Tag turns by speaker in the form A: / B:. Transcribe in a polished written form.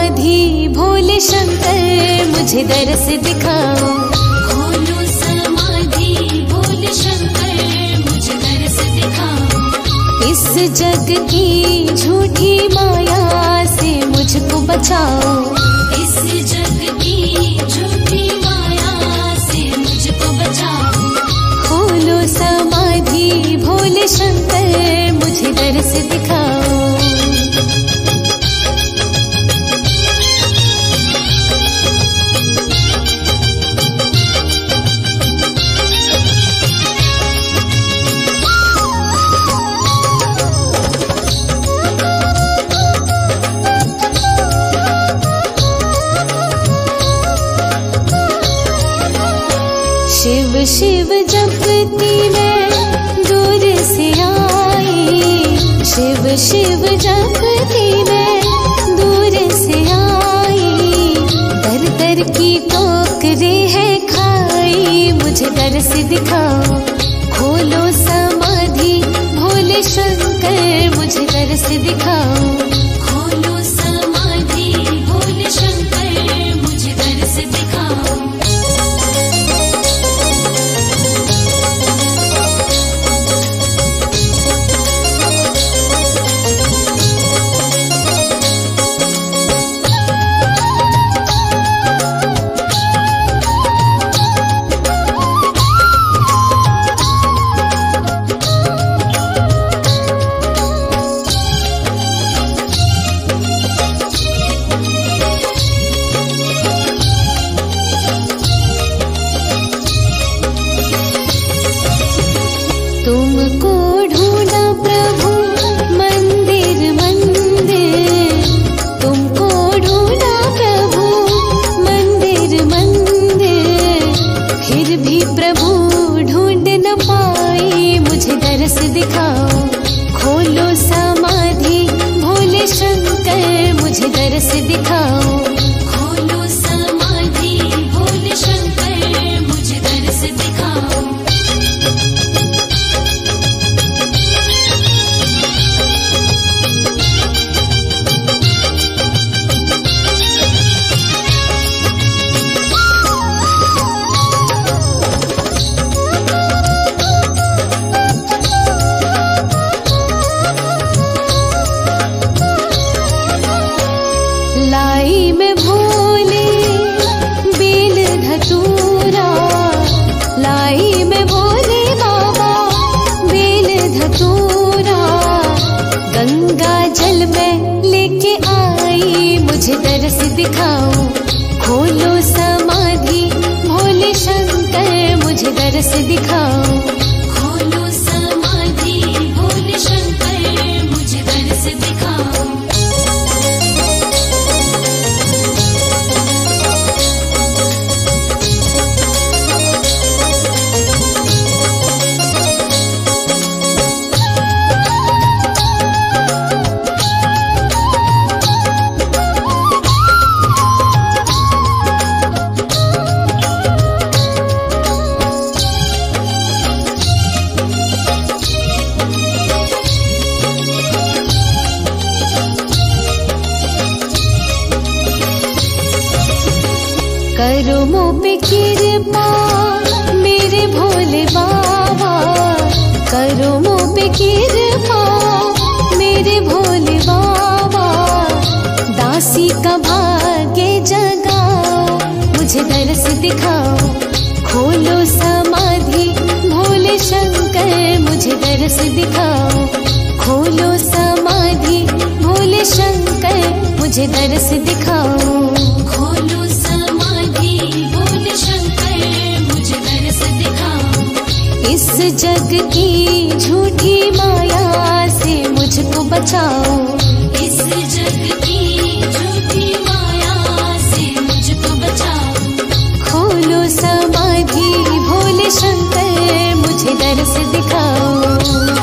A: समाधि भोले शंकर मुझे दर्श दिखाओ।
B: खोलो समाधि भोले शंकर मुझे दर्श दिखाओ।
A: इस जग की झूठी माया से मुझको बचाओ।
B: इस जग की झूठी माया से मुझको बचाओ।
A: खोलो समाधि भोले शंकर मुझे दर्श दिखाओ। शिव शिव जपती मैं दूर से आई। शिव शिव जपती मैं दूर से आई। दर दर की ठोकरे है खाई मुझे दर्श दिखाओ। खोलो समाधि भोले शंकर मुझे दर्श दिखाओ।
B: खोलो समाधि भोले शंकर मुझे दर्श दिखाओ।
A: तुमको ढूंढा प्रभु मंदिर मंदिर। तुमको ढूंढा प्रभु मंदिर मंदिर। फिर भी प्रभु ढूंढ न पाई मुझे दर्श दिखाओ। खोलो समाधि भोले शंकर मुझे दर्श दिखाओ।
B: खोलो समाधि भोले शंकर मुझे दर्श दिखाओ।
A: लाई में भोले बेल धतूरा। लाई में भोले बाबा बेल धतूरा। गंगा जल में लेके आई मुझे दर्श दिखाओ। खोलो समाधि भोले शंकर मुझे दर्श दिखाओ।
B: खोलो समाधि भोले शंकर मुझे दर्श दिखाओ।
A: करो मुँह पे कृपा मेरे भोले बाबा। करो मुँह पे कृपा मेरे भोले बाबा। दासी का भाग्य जगाओ मुझे दर्श दिखाओ। खोलो समाधि भोले शंकर मुझे दर्श दिखाओ। खोलो समाधि भोले शंकर मुझे दर्श दिखाओ।
B: खोलो समाधि भोले शंकर मुझे दर्श दिखाओ।
A: इस जग की झूठी माया से मुझको बचाओ।
B: इस जग की झूठी माया से मुझको बचाओ।
A: खोलो समाधि भोले शंकर मुझे दर्श दिखाओ।